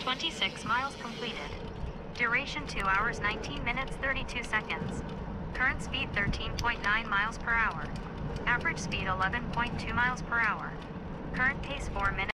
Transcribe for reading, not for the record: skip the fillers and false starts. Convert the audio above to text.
26 miles completed. Duration 2 hours 19 minutes 32 seconds. Current speed 13.9 miles per hour. Average speed 11.2 miles per hour. Current pace 4 minutes.